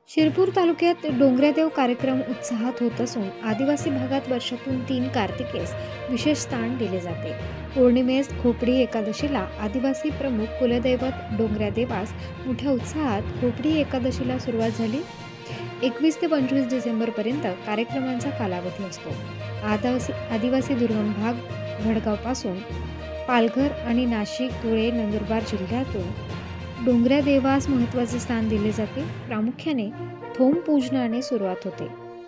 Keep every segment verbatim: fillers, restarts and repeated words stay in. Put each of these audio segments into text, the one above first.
शिरपूर तालुक्यात डोंगरादेव कार्यक्रम उत्साहात होत असून आदिवासी भागात वर्षातून तीन कार्तिकेस विशेष स्थान दिले जाते. पौर्णिमेस खोपडी एकादशीला आदिवासी प्रमुख कुलदैवत डोंगरादेवास मोठ्या उत्साहात खोपडी एकादशीला सुरुवात झाली. एकवीस ते पंचवीस डिसेंबरपर्यंत कार्यक्रमांचा कालावधी असतो. आदिवासी आदिवासी दुर्गम भाग भडगावपासून पालघर आणि नाशिक, धुळे, नंदुरबार जिल्ह्यातून डोंगरादेवास महत्त्वाचे स्थान दिले जाते. प्रामुख्याने थोम पूजनाने सुरुवात होते.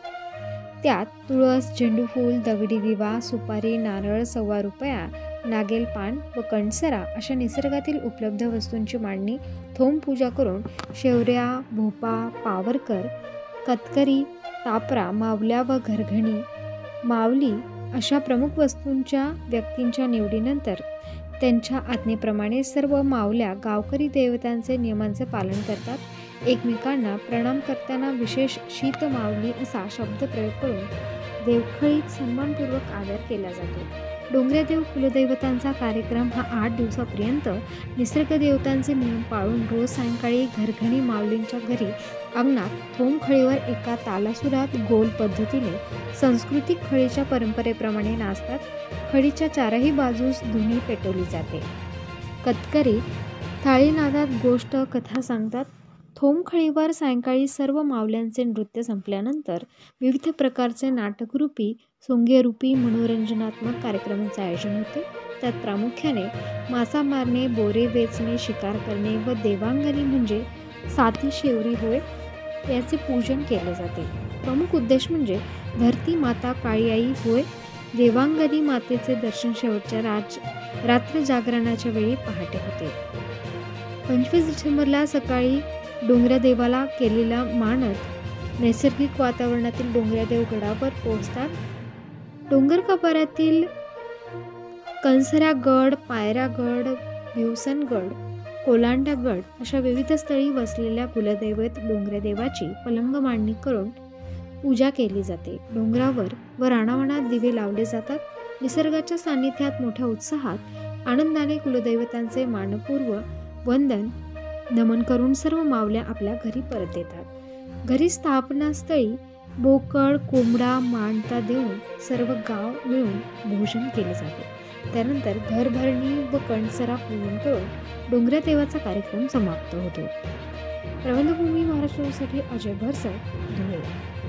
त्यात तुळस, झेंडू फूल, दगडी दिवा, सुपारी, नारळ, सव्वा रुपया, नागेल पान व कणसरा अशा निसर्गातील उपलब्ध वस्तूंची मांडणी, थोम पूजा करून शेवऱ्या, भोपा, पावरकर, कतकरी, तापरा, मावल्या व घरघणी, मावली अशा प्रमुख वस्तूंच्या व्यक्तींच्या निवडीनंतर त्यांच्या आज्ञेप्रमाणे सर्व मावल्या गावकरी देवतांचे नियमांचे पालन करतात. एकमेकांना प्रणाम करताना विशेष शीत मावली असा शब्दप्रयोग करून देवखळीत सन्मानपूर्वक आदर केला जातो. डोंगरादेव कुलदैवतांचा कार्यक्रम हा आठ दिवसापर्यंत निसर्ग देवतांचे नियम पाळून रोज सायंकाळी घरघणी माऊलींच्या घरी अंगणात थोम खळीवर एका तालासुरात गोल पद्धतीने सांस्कृतिक खळीच्या परंपरेप्रमाणे नाचतात. खळीच्या चारही बाजूस धुनी पेटवली जाते. कतकरी थाळीनादात गोष्ट कथा सांगतात. थोम खळीवर सायंकाळी सर्व मावल्यांचे नृत्य संपल्यानंतर विविध प्रकारचे नाटकरूपी, सोंगेरूपी मनोरंजनात्मक कार्यक्रमांचे आयोजन होते. त्यात प्रामुख्याने मासा मारणे, बोरे वेचणे, शिकार करणे व देवांगनी म्हणजे साती शेवरी होय याचे पूजन केले जाते. प्रमुख उद्देश म्हणजे धरती माता काळी आई होय देवांगनी मातेचे दर्शन शेवटच्या राज रात्र जागरणाच्या वेळी पहाटे होते. पंचवीस डिसेंबरला सकाळी डोंगरादेवाला केलेला मानद नैसर्गिक वातावरणातील डोंगरादेव गडावर पोहोचतात. डोंगर कपाऱ्यातील कणसरागड, पायरागड, भिवसनगड, कोलांडागड अशा विविध स्थळी वसलेल्या कुलदैवत डोंगरादेवाची पलंग मांडणी करून पूजा केली जाते. डोंगरावर व रानावनात दिवे लावले जातात. निसर्गाच्या सान्निध्यात मोठ्या उत्साहात आनंदाने कुलदैवतांचे मानपूर्व वंदन नमन करून सर्व मावल्या आपल्या घरी परत येतात. घरी स्थापनास्थळी बोकड, कोंबडा, मांडता देऊन सर्व गाव मिळून भोजन केले जाते. त्यानंतर घरभरणी व कणसरा पूजन करून डोंगरादेवाचा कार्यक्रम समाप्त होतो. प्रबंधभूमी महाराष्ट्रासाठी अजय भरसट, धुळे.